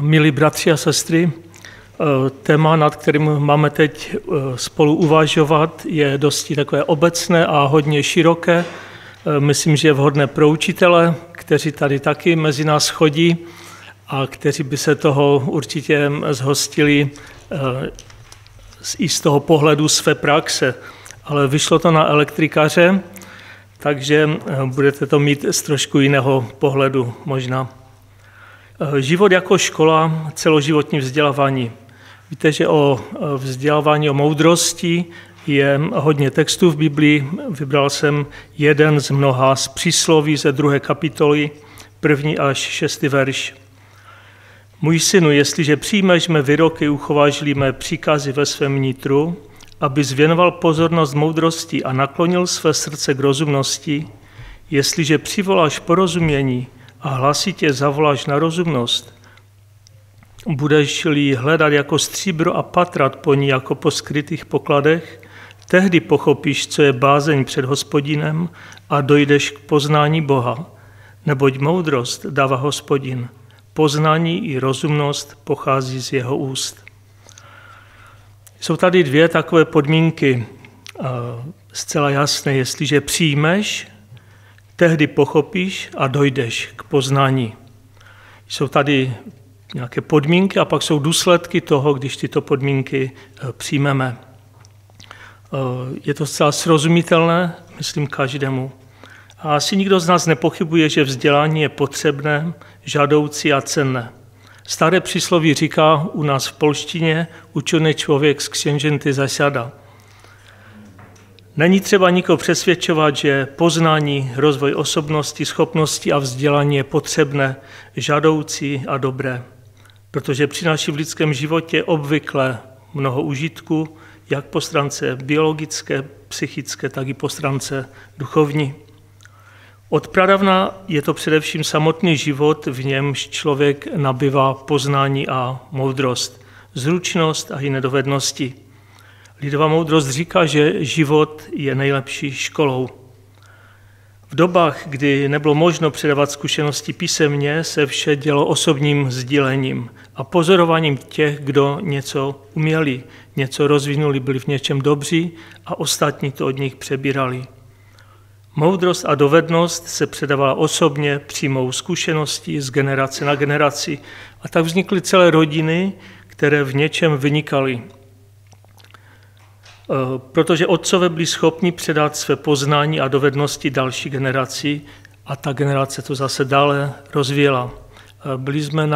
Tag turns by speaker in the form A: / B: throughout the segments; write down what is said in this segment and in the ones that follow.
A: Milí bratři a sestry, téma, nad kterým máme teď spolu uvažovat, je dosti takové obecné a hodně široké. Myslím, že je vhodné pro učitele, kteří tady taky mezi nás chodí a kteří by se toho určitě zhostili i z toho pohledu své praxe. Ale vyšlo to na elektrikaře, takže budete to mít z trošku jiného pohledu možná. Život jako škola, celoživotní vzdělávání. Víte, že o vzdělávání, o moudrosti je hodně textů v Biblii. Vybral jsem jeden z mnoha z přísloví ze 2. kapitoly, 1. až 6. verš. Můj synu, jestliže přijmeš mé výroky, uchováš mé příkazy ve svém nitru, abys věnoval pozornost moudrosti a naklonil své srdce k rozumnosti, jestliže přivoláš porozumění a hlasitě zavoláš na rozumnost, budeš-li hledat jako stříbro a patrat po ní jako po skrytých pokladech, tehdy pochopíš, co je bázeň před Hospodinem a dojdeš k poznání Boha. Neboť moudrost dává Hospodin, poznání i rozumnost pochází z jeho úst. Jsou tady dvě takové podmínky zcela jasné. Jestliže přijmeš, tehdy pochopíš a dojdeš k poznání. Jsou tady nějaké podmínky a pak jsou důsledky toho, když tyto podmínky přijmeme. Je to zcela srozumitelné, myslím, každému. A asi nikdo z nás nepochybuje, že vzdělání je potřebné, žádoucí a cenné. Staré přísloví říká u nás v polštině, učený člověk z księżęty zasiada. Není třeba nikoho přesvědčovat, že poznání, rozvoj osobnosti, schopnosti a vzdělání je potřebné, žádoucí a dobré, protože přináší v lidském životě obvykle mnoho užitku, jak po stránce biologické, psychické, tak i po stránce duchovní. Od pradávna je to především samotný život, v němž člověk nabývá poznání a moudrost, zručnost a jiné dovednosti. Lidová moudrost říká, že život je nejlepší školou. V dobách, kdy nebylo možno předávat zkušenosti písemně, se vše dělo osobním sdílením a pozorováním těch, kdo něco uměli, něco rozvinuli, byli v něčem dobří a ostatní to od nich přebírali. Moudrost a dovednost se předávala osobně přímou zkušeností z generace na generaci a tak vznikly celé rodiny, které v něčem vynikaly. Protože otcové byli schopni předat své poznání a dovednosti další generaci a ta generace to zase dále rozvíjela. Byli jsme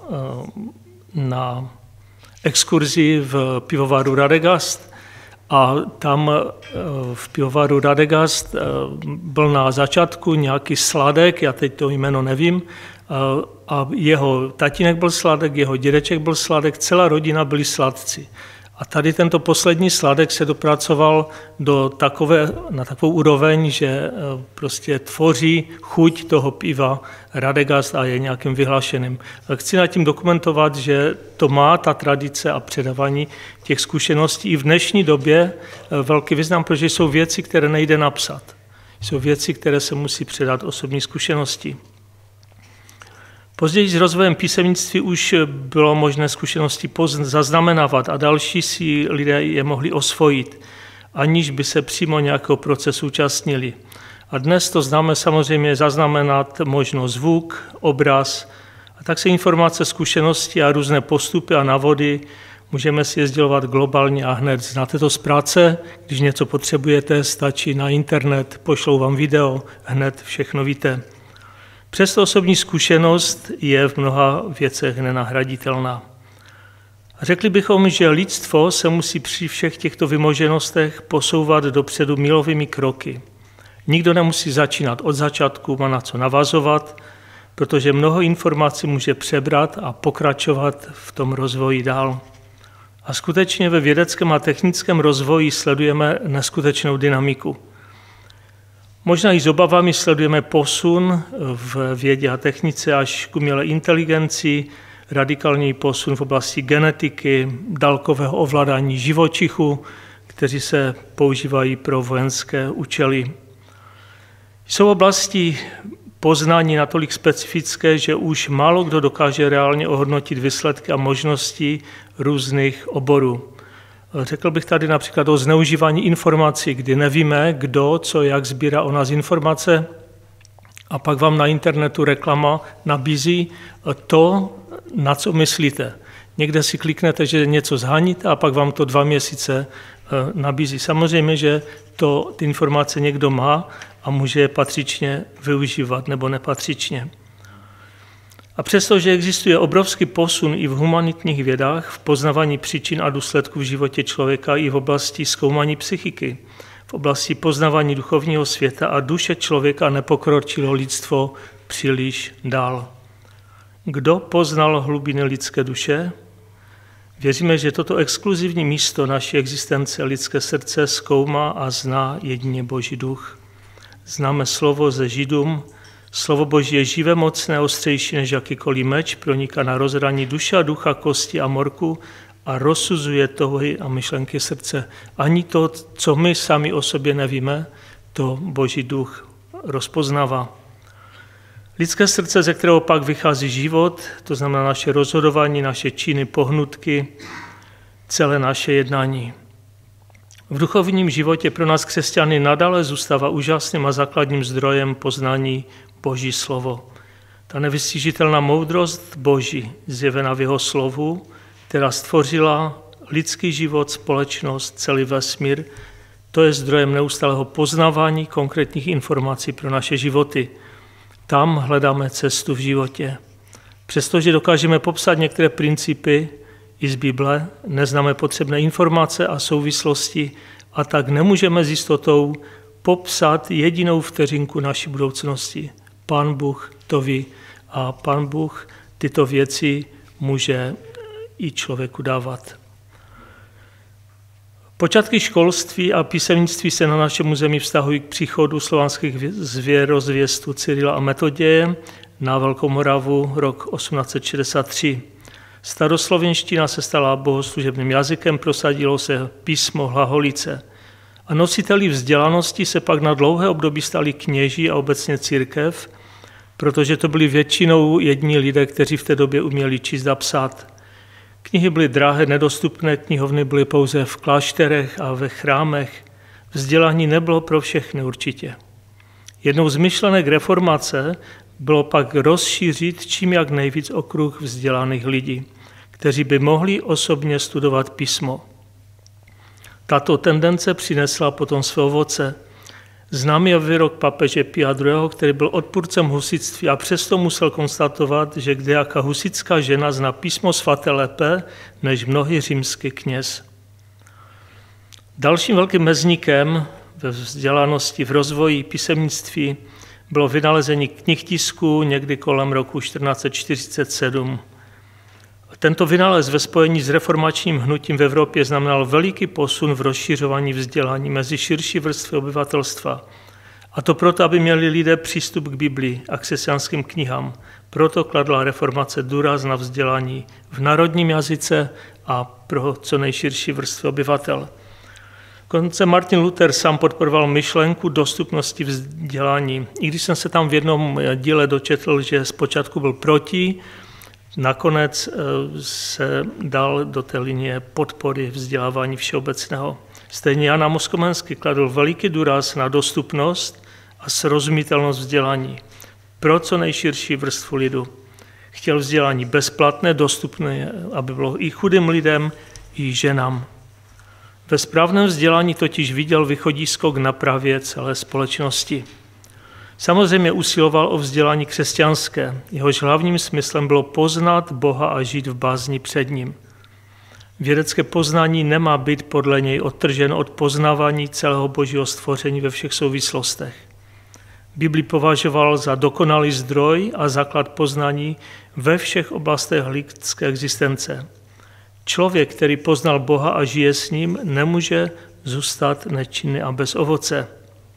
A: na exkurzi v pivovaru Radegast a tam v pivovaru Radegast byl na začátku nějaký sladek, já teď to jméno nevím, a jeho tatínek byl sladek, jeho dědeček byl sladek, celá rodina byli sladci. A tady tento poslední sladek se dopracoval na takovou úroveň, že prostě tvoří chuť toho piva Radegast a je nějakým vyhlášeným. Chci nad tím dokumentovat, že to má ta tradice a předávání těch zkušeností i v dnešní době velký význam, protože jsou věci, které nejde napsat. Jsou věci, které se musí předat osobní zkušenosti. Později s rozvojem písemnictví už bylo možné zkušenosti zaznamenávat a další si lidé je mohli osvojit, aniž by se přímo nějakého procesu účastnili. A dnes to známe samozřejmě zaznamenat možno zvuk, obraz, a tak se informace, zkušenosti a různé postupy a návody můžeme si je sdělovat globálně a hned. Znáte to z práce, když něco potřebujete, stačí na internet, pošlou vám video, hned všechno víte. Přesto osobní zkušenost je v mnoha věcech nenahraditelná. Řekli bychom, že lidstvo se musí při všech těchto vymoženostech posouvat dopředu milovými kroky. Nikdo nemusí začínat od začátku, má na co navazovat, protože mnoho informací může přebrat a pokračovat v tom rozvoji dál. A skutečně ve vědeckém a technickém rozvoji sledujeme neskutečnou dynamiku. Možná i s obavami sledujeme posun v vědě a technice až k umělé inteligenci, radikální posun v oblasti genetiky, dálkového ovládání živočichů, kteří se používají pro vojenské účely. Jsou oblasti poznání natolik specifické, že už málo kdo dokáže reálně ohodnotit výsledky a možnosti různých oborů. Řekl bych tady například o zneužívání informací, kdy nevíme, kdo, co, jak sbírá o nás informace a pak vám na internetu reklama nabízí to, na co myslíte. Někde si kliknete, že něco zhaníte a pak vám to 2 měsíce nabízí. Samozřejmě, že ty informace někdo má a může je patřičně využívat nebo nepatřičně. A přestože existuje obrovský posun i v humanitních vědách, v poznávání příčin a důsledků v životě člověka i v oblasti zkoumání psychiky, v oblasti poznávání duchovního světa a duše člověka nepokročilo lidstvo příliš dál. Kdo poznal hlubiny lidské duše? Věříme, že toto exkluzivní místo naší existence lidské srdce zkoumá a zná jedině Boží duch. Známe slovo ze Židům. Slovo Boží je živé, mocné, ostřejší než jakýkoliv meč, proniká na rozhraní duše a ducha, kosti a morku a rozsuzuje touhy a myšlenky srdce. Ani to, co my sami o sobě nevíme, to Boží duch rozpoznává. Lidské srdce, ze kterého pak vychází život, to znamená naše rozhodování, naše činy, pohnutky, celé naše jednání. V duchovním životě pro nás křesťany nadále zůstává úžasným a základním zdrojem poznání Boží slovo. Ta nevystižitelná moudrost Boží, zjevená v jeho slovu, která stvořila lidský život, společnost, celý vesmír, to je zdrojem neustálého poznávání konkrétních informací pro naše životy. Tam hledáme cestu v životě. Přestože dokážeme popsat některé principy i z Bible, neznáme potřebné informace a souvislosti a tak nemůžeme s jistotou popsat jedinou vteřinku naší budoucnosti. Pán Bůh to ví a Pán Bůh tyto věci může i člověku dávat. Počátky školství a písemnictví se na našem území vztahují k příchodu slovanských zvěrozvěstů Cyrila a Metoděje na Velkou Moravu rok 1863. Staroslovenština se stala bohoslužebným jazykem, prosadilo se písmo hlaholice. A nositeli vzdělanosti se pak na dlouhé období stali kněží a obecně církev, protože to byli většinou jedni lidé, kteří v té době uměli číst a psát. Knihy byly drahé, nedostupné, knihovny byly pouze v klášterech a ve chrámech. Vzdělání nebylo pro všechny určitě. Jednou z myšlenek reformace bylo pak rozšířit čím jak nejvíc okruh vzdělaných lidí, kteří by mohli osobně studovat písmo. Tato tendence přinesla potom své ovoce. Známý je výrok papeže Pia II., který byl odpůrcem husitství a přesto musel konstatovat, že kdejaká husitská žena zná písmo svaté lépe než mnohý římský kněz. Dalším velkým mezníkem ve vzdělanosti, v rozvoji písemnictví bylo vynalezení knihtisku někdy kolem roku 1447. Tento vynález ve spojení s reformačním hnutím v Evropě znamenal veliký posun v rozšiřování vzdělání mezi širší vrstvy obyvatelstva. A to proto, aby měli lidé přístup k Biblii a k křesťanským knihám. Proto kladla reformace důraz na vzdělání v národním jazyce a pro co nejširší vrstvy obyvatel. Dokonce Martin Luther sám podporoval myšlenku dostupnosti vzdělání. I když jsem se tam v jednom díle dočetl, že zpočátku byl proti, nakonec se dal do té linie podpory vzdělávání všeobecného. Stejně Jan Amos Komenský kladl veliký důraz na dostupnost a srozumitelnost vzdělání pro co nejširší vrstvu lidu. Chtěl vzdělání bezplatné, dostupné, aby bylo i chudým lidem, i ženám. Ve správném vzdělání totiž viděl východisko k napravě celé společnosti. Samozřejmě usiloval o vzdělání křesťanské. Jehož hlavním smyslem bylo poznat Boha a žít v bázni před ním. Vědecké poznání nemá být podle něj odtržen od poznávání celého božího stvoření ve všech souvislostech. Bibli považoval za dokonalý zdroj a základ poznání ve všech oblastech lidské existence. Člověk, který poznal Boha a žije s ním, nemůže zůstat nečinný a bez ovoce.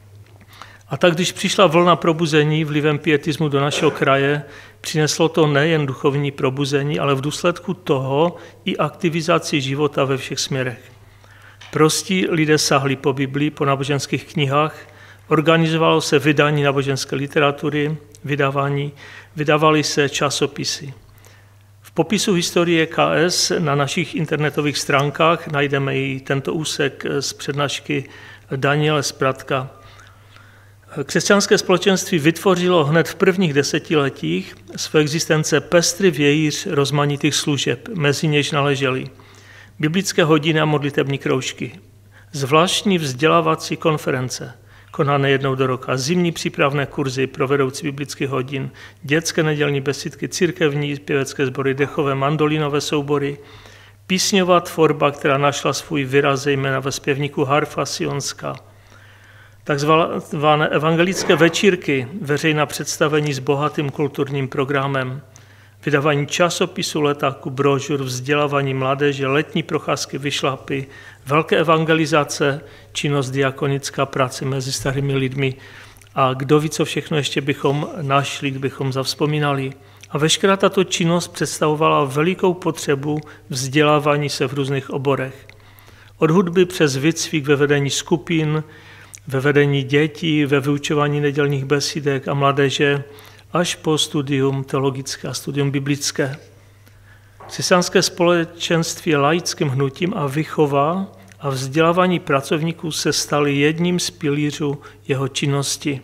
A: A tak, když přišla vlna probuzení vlivem pietismu do našeho kraje, přineslo to nejen duchovní probuzení, ale v důsledku toho i aktivizaci života ve všech směrech. Prostí lidé sahli po Biblii, po náboženských knihách, organizovalo se vydání náboženské literatury, vydávaly se časopisy. V popisu historie KS na našich internetových stránkách najdeme i tento úsek z přednášky Daniele Spratka. Křesťanské společenství vytvořilo hned v prvních desetiletích své existence pestrý vějíř rozmanitých služeb, mezi něž náležely biblické hodiny a modlitební kroužky, zvláštní vzdělávací konference, konané jednou do roka, zimní přípravné kurzy pro vedoucí biblických hodin, dětské nedělní besídky, církevní pěvecké sbory, dechové mandolínové soubory, písňová tvorba, která našla svůj výraz zejména ve zpěvníku Harfa Sionská, takzvané evangelické večírky, veřejná představení s bohatým kulturním programem, vydávání časopisů, letáků, brožur, vzdělávání mládeže, letní procházky, vyšlapy, velké evangelizace, činnost diakonická, práce mezi starými lidmi a kdo ví, co všechno ještě bychom našli, kdybychom zavzpomínali. A veškerá tato činnost představovala velikou potřebu vzdělávání se v různých oborech. Od hudby přes výcvik ve vedení skupin, ve vedení dětí, ve vyučování nedělních besídek a mládeže, až po studium teologické a studium biblické. Křesťanské společenství je laickým hnutím a výchova a vzdělávání pracovníků se staly jedním z pilířů jeho činnosti.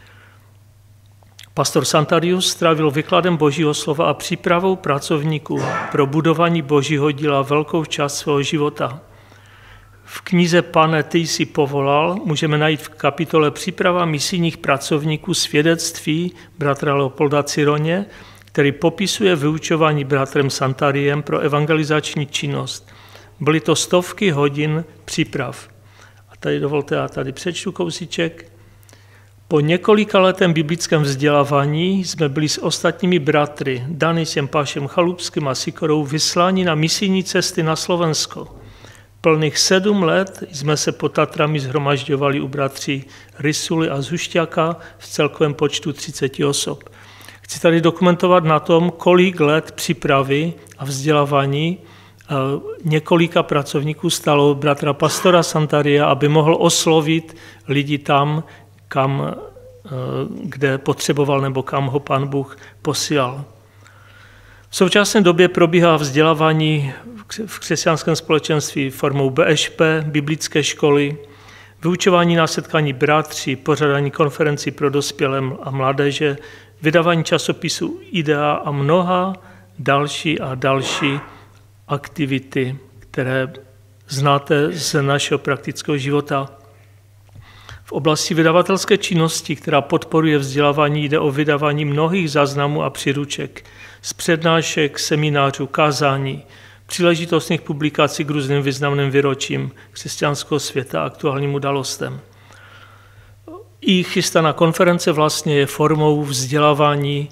A: Pastor Santarius strávil výkladem Božího slova a přípravou pracovníků pro budování Božího díla velkou část svého života. V knize Pane, ty jsi povolal můžeme najít v kapitole Příprava misijních pracovníků svědectví bratra Leopolda Cironě, který popisuje vyučování bratrem Santariem pro evangelizační činnost. Byly to stovky hodin příprav. A tady dovolte, já tady přečtu kousíček. Po několika letém biblickém vzdělávání jsme byli s ostatními bratry Danisem, Pášem Chalupským a Sikorou vysláni na misijní cesty na Slovensko. Plných 7 let jsme se pod Tatrami shromažďovali u bratří Rysuly a Zušťaka v celkovém počtu 30 osob. Chci tady dokumentovat na tom, kolik let přípravy a vzdělávání několika pracovníků stalo bratra pastora Santaria, aby mohl oslovit lidi tam, kde potřeboval nebo kam ho Pán Bůh posílal. V současné době probíhá vzdělávání v křesťanském společenství formou BŠP, biblické školy, vyučování na setkání bratří, pořádání konferencí pro dospělé a mládeže, vydávání časopisu IDEA a mnoha další aktivity, které znáte z našeho praktického života. V oblasti vydavatelské činnosti, která podporuje vzdělávání, jde o vydávání mnohých záznamů a příruček, z přednášek, seminářů, kázání, příležitostných publikací k různým významným výročím křesťanského světa a aktuálním událostem. I chystaná konference vlastně je formou vzdělávání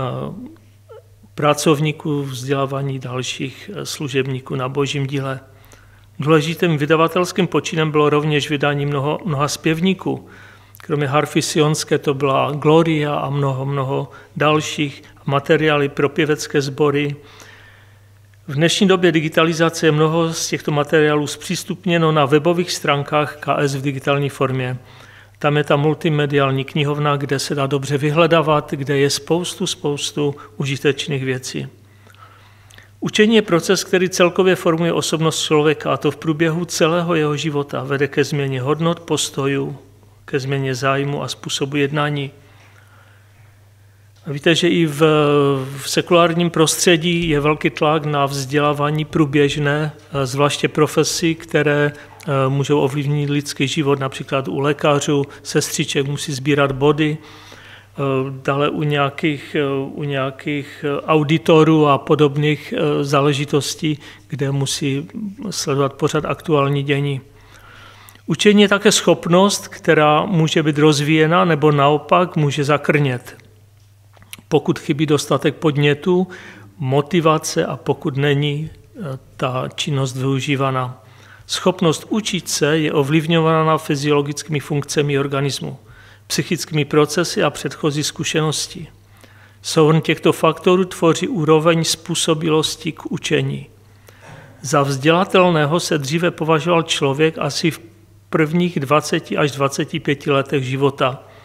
A: pracovníků, vzdělávání dalších služebníků na Božím díle. Důležitým vydavatelským počinem bylo rovněž vydání mnoha zpěvníků. Kromě harfy sionské to byla Gloria a mnoho dalších materiály pro pěvecké sbory. V dnešní době digitalizace je mnoho z těchto materiálů zpřístupněno na webových stránkách KS v digitální formě. Tam je ta multimediální knihovna, kde se dá dobře vyhledávat, kde je spoustu užitečných věcí. Učení je proces, který celkově formuje osobnost člověka, a to v průběhu celého jeho života. Vede ke změně hodnot, postojů, ke změně zájmu a způsobu jednání. Víte, že i v sekulárním prostředí je velký tlak na vzdělávání průběžné, zvláště profesí, které můžou ovlivnit lidský život, například u lékařů, sestřiček musí sbírat body, dále u nějakých auditorů a podobných záležitostí, kde musí sledovat pořád aktuální dění. Učení je také schopnost, která může být rozvíjena nebo naopak může zakrnět. Pokud chybí dostatek podnětů, motivace a pokud není ta činnost využívána. Schopnost učit se je ovlivňována fyziologickými funkcemi organismu, psychickými procesy a předchozí zkušenosti. Souhrn těchto faktorů tvoří úroveň způsobilosti k učení. Za vzdělatelného se dříve považoval člověk asi v prvních 20 až 25 letech života.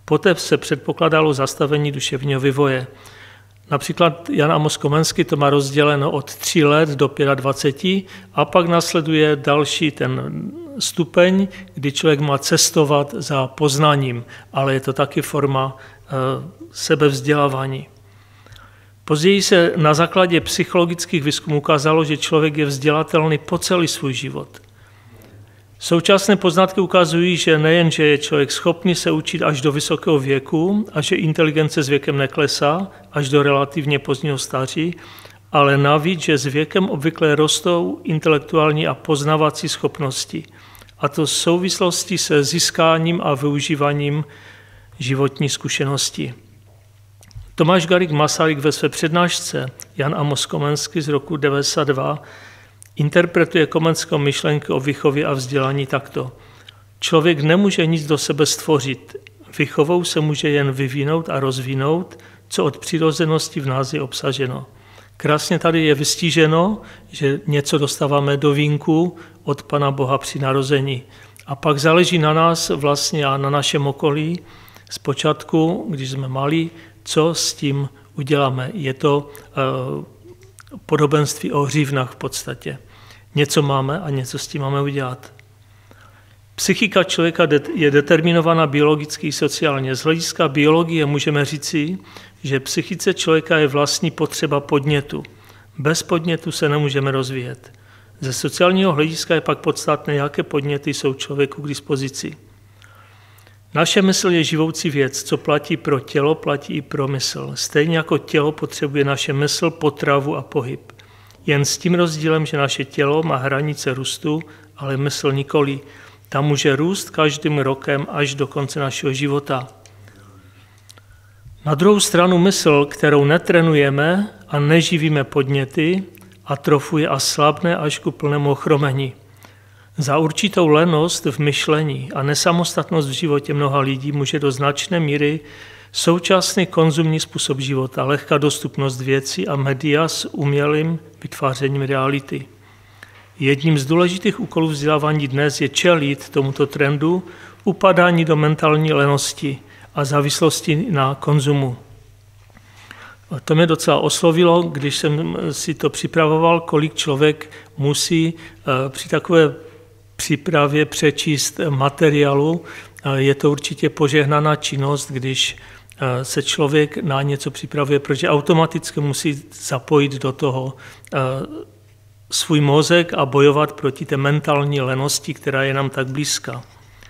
A: Poté se předpokládalo zastavení duševního vývoje. Například Jan Amos Komenský to má rozděleno od 3 let do 25 a pak následuje další ten stupeň, kdy člověk má cestovat za poznáním, ale je to taky forma sebevzdělávání. Později se na základě psychologických výzkumů ukázalo, že člověk je vzdělatelný po celý svůj život. Současné poznatky ukazují, že nejen, že je člověk schopný se učit až do vysokého věku a že inteligence s věkem neklesá až do relativně pozdního stáří, ale navíc, že s věkem obvykle rostou intelektuální a poznávací schopnosti. A to v souvislosti se získáním a využíváním životní zkušenosti. Tomáš Garrigue Masaryk ve své přednášce Jan Amos Komenský z roku 1992 interpretuje Komenskou myšlenku o výchově a vzdělání takto. Člověk nemůže nic do sebe stvořit. Výchovou se může jen vyvinout a rozvinout, co od přirozenosti v nás je obsaženo. Krásně tady je vystíženo, že něco dostáváme do vínku od Pana Boha při narození. A pak záleží na nás vlastně a na našem okolí zpočátku, když jsme malí, co s tím uděláme. Je to podobenství o hřívnách v podstatě. Něco máme a něco s tím máme udělat. Psychika člověka je determinovaná biologicky i sociálně. Z hlediska biologie můžeme říci, že psychice člověka je vlastní potřeba podnětu. Bez podnětu se nemůžeme rozvíjet. Ze sociálního hlediska je pak podstatné, jaké podněty jsou člověku k dispozici. Naše mysl je živoucí věc, co platí pro tělo, platí i pro mysl. Stejně jako tělo potřebuje naše mysl, potravu a pohyb. Jen s tím rozdílem, že naše tělo má hranice růstu, ale mysl nikoli. Ta může růst každým rokem až do konce našeho života. Na druhou stranu mysl, kterou netrenujeme a neživíme podněty, atrofuje a slabne až ku plnému ochromení. Za určitou lenost v myšlení a nesamostatnost v životě mnoha lidí může do značné míry současný konzumní způsob života, lehká dostupnost věcí a média s umělým vytvářením reality. Jedním z důležitých úkolů vzdělávání dnes je čelit tomuto trendu upadání do mentální lenosti a závislosti na konzumu. To mě docela oslovilo, když jsem si to připravoval, kolik člověk musí při takové přípravě přečíst materiálu. Je to určitě požehnaná činnost, když se člověk na něco připravuje, protože automaticky musí zapojit do toho svůj mozek a bojovat proti té mentální lenosti, která je nám tak blízká.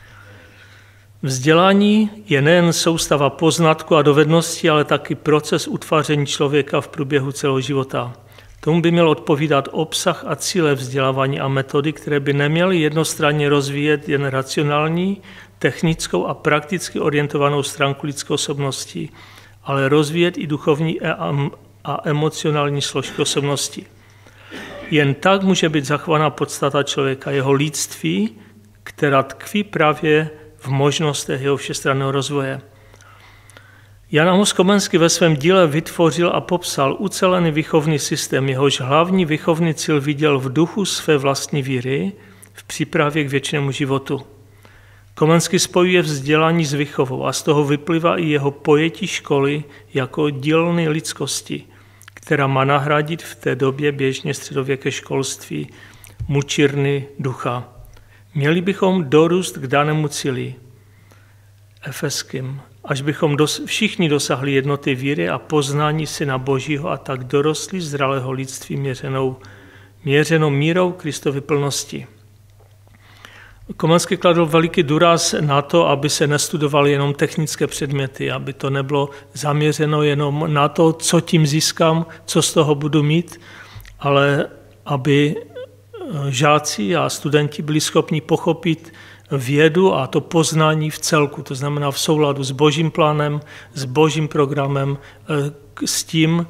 A: Vzdělání je nejen soustava poznatku a dovedností, ale taky proces utváření člověka v průběhu celého života. Tomu by měl odpovídat obsah a cíle vzdělávání a metody, které by neměly jednostranně rozvíjet jen racionální, technickou a prakticky orientovanou stránku lidské osobnosti, ale rozvíjet i duchovní a emocionální složky osobnosti. Jen tak může být zachována podstata člověka, jeho lidství, která tkví právě v možnostech jeho všestranného rozvoje. Jan Amos Komenský ve svém díle vytvořil a popsal ucelený výchovný systém, jehož hlavní výchovný cíl viděl v duchu své vlastní víry v přípravě k věčnému životu. Komenský spojuje vzdělání s výchovou a z toho vyplývá i jeho pojetí školy jako dílny lidskosti, která má nahradit v té době běžně středověké školství mučírny ducha. Měli bychom dorůst k danému cíli, Efeským, až bychom všichni dosahli jednoty víry a poznání Syna Božího a tak dorostli zralého lidství měřenou mírou Kristovy plnosti. Komenský kladl veliký důraz na to, aby se nestudovaly jenom technické předměty, aby to nebylo zaměřeno jenom na to, co tím získám, co z toho budu mít, ale aby žáci a studenti byli schopni pochopit vědu a to poznání v celku, to znamená v souladu s Božím plánem, s Božím programem, s tím,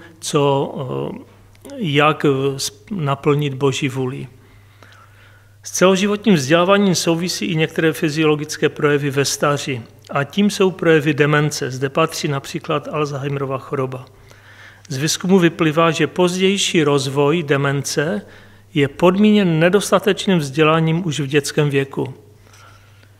A: jak naplnit Boží vůli. S celoživotním vzděláváním souvisí i některé fyziologické projevy ve stáří a tím jsou projevy demence. Zde patří například Alzheimerova choroba. Z výzkumu vyplývá, že pozdější rozvoj demence je podmíněn nedostatečným vzděláním už v dětském věku.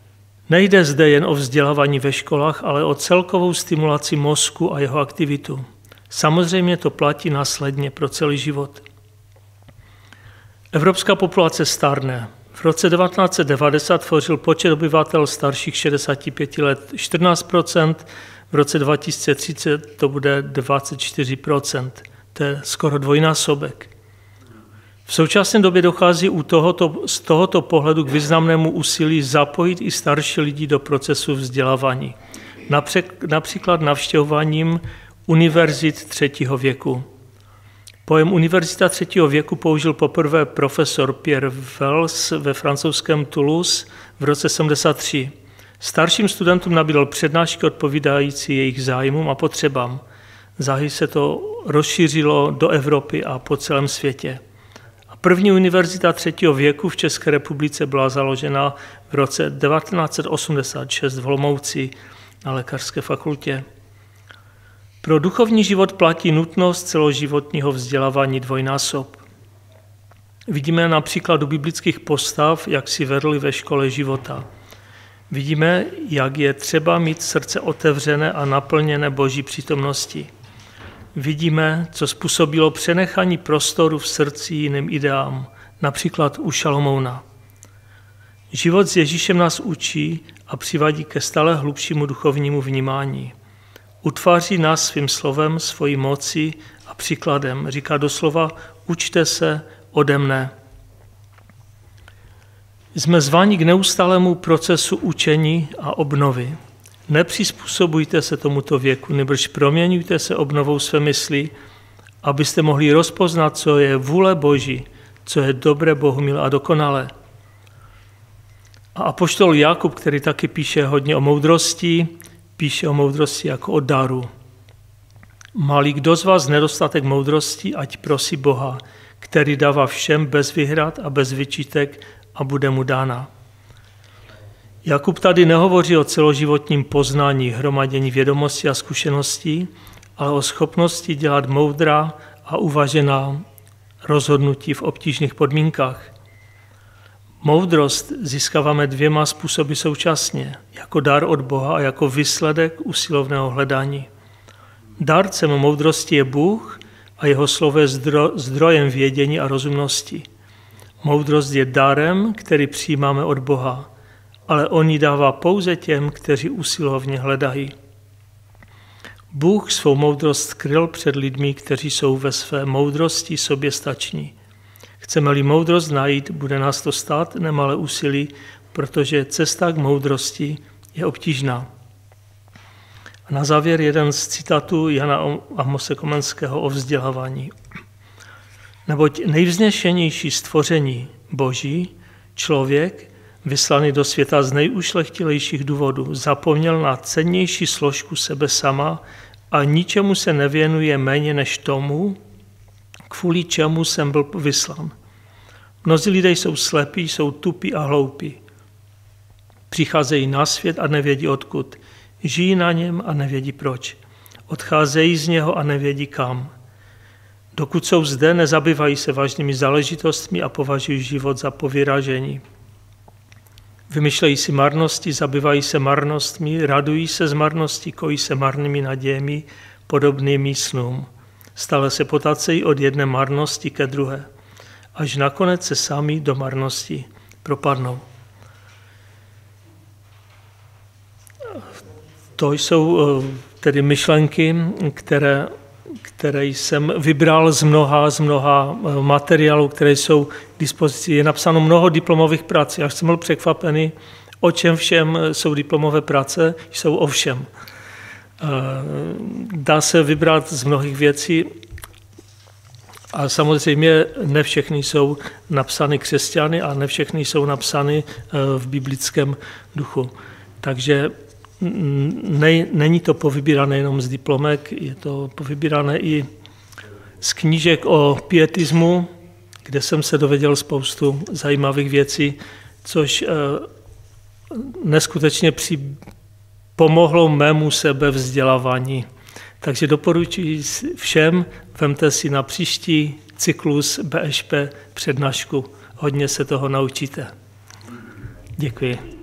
A: Nejde zde jen o vzdělávání ve školách, ale o celkovou stimulaci mozku a jeho aktivitu. Samozřejmě to platí následně pro celý život. Evropská populace stárne. V roce 1990 tvořil počet obyvatel starších 65 let 14%, v roce 2030 to bude 24%. To je skoro dvojnásobek. V současné době dochází z tohoto pohledu k významnému úsilí zapojit i starší lidi do procesu vzdělávání. Například navštěvováním univerzit třetího věku. Pojem univerzita třetího věku použil poprvé profesor Pierre Wells ve francouzském Toulouse v roce 1973. Starším studentům nabídl přednášky odpovídající jejich zájmům a potřebám. Záhy se to rozšířilo do Evropy a po celém světě. A první univerzita třetího věku v České republice byla založena v roce 1986 v Olomouci na lékařské fakultě. Pro duchovní život platí nutnost celoživotního vzdělávání dvojnásob. Vidíme na příkladu biblických postav, jak si vedli ve škole života. Vidíme, jak je třeba mít srdce otevřené a naplněné Boží přítomností. Vidíme, co způsobilo přenechání prostoru v srdci jiným ideám, například u Šalomouna. Život s Ježíšem nás učí a přivádí ke stále hlubšímu duchovnímu vnímání. Utváří nás svým slovem, svojí mocí a příkladem. Říká doslova, učte se ode mne. Jsme zváni k neustálému procesu učení a obnovy. Nepřizpůsobujte se tomuto věku, nebož proměňujte se obnovou své mysli, abyste mohli rozpoznat, co je vůle Boží, co je dobré, bohumilé a dokonalé. A apoštol Jakub, který taky píše hodně o moudrosti, píše o moudrosti jako o daru. Má-li kdo z vás nedostatek moudrosti, ať prosí Boha, který dává všem bez výhrad a bez vyčítek a bude mu dána. Jakub tady nehovoří o celoživotním poznání, hromadění vědomostí a zkušeností, ale o schopnosti dělat moudrá a uvažená rozhodnutí v obtížných podmínkách. Moudrost získáváme dvěma způsoby současně, jako dar od Boha a jako výsledek usilovného hledání. Dárcem moudrosti je Bůh a jeho slovo je zdrojem vědění a rozumnosti. Moudrost je darem, který přijímáme od Boha, ale on ji dává pouze těm, kteří usilovně hledají. Bůh svou moudrost skryl před lidmi, kteří jsou ve své moudrosti soběstační. Chceme-li moudrost najít, bude nás to stát nemalé úsilí, protože cesta k moudrosti je obtížná. A na závěr jeden z citátů Jana Amose Komenského o vzdělávání. Neboť nejvznešenější stvoření Boží, člověk, vyslaný do světa z nejušlechtilejších důvodů, zapomněl na cennější složku sebe sama a ničemu se nevěnuje méně než tomu, kvůli čemu jsem byl vyslán. Mnozí lidé jsou slepí, jsou tupí a hloupí. Přicházejí na svět a nevědí odkud. Žijí na něm a nevědí proč. Odcházejí z něho a nevědí kam. Dokud jsou zde, nezabývají se vážnými záležitostmi a považují život za povyražení. Vymyšlejí si marnosti, zabývají se marnostmi, radují se z marnosti, kojí se marnými nadějemi, podobnými snům. Stále se potácejí od jedné marnosti ke druhé, až nakonec se sami do marnosti propadnou. To jsou tedy myšlenky, které jsem vybral z mnoha materiálů, které jsou k dispozici. Je napsáno mnoho diplomových prací. Já jsem byl překvapený, o čem všem jsou diplomové práce, jsou o všem. Dá se vybrat z mnohých věcí a samozřejmě ne všechny jsou napsány křesťany a ne všechny jsou napsány v biblickém duchu. Takže není to povybírané jenom z diplomek, je to povybírané i z knížek o pietismu, kde jsem se dověděl spoustu zajímavých věcí, což neskutečně pomohlo mému sebevzdělávání. Takže doporučuji všem, vemte si na příští cyklus BŠP přednášku. Hodně se toho naučíte. Děkuji.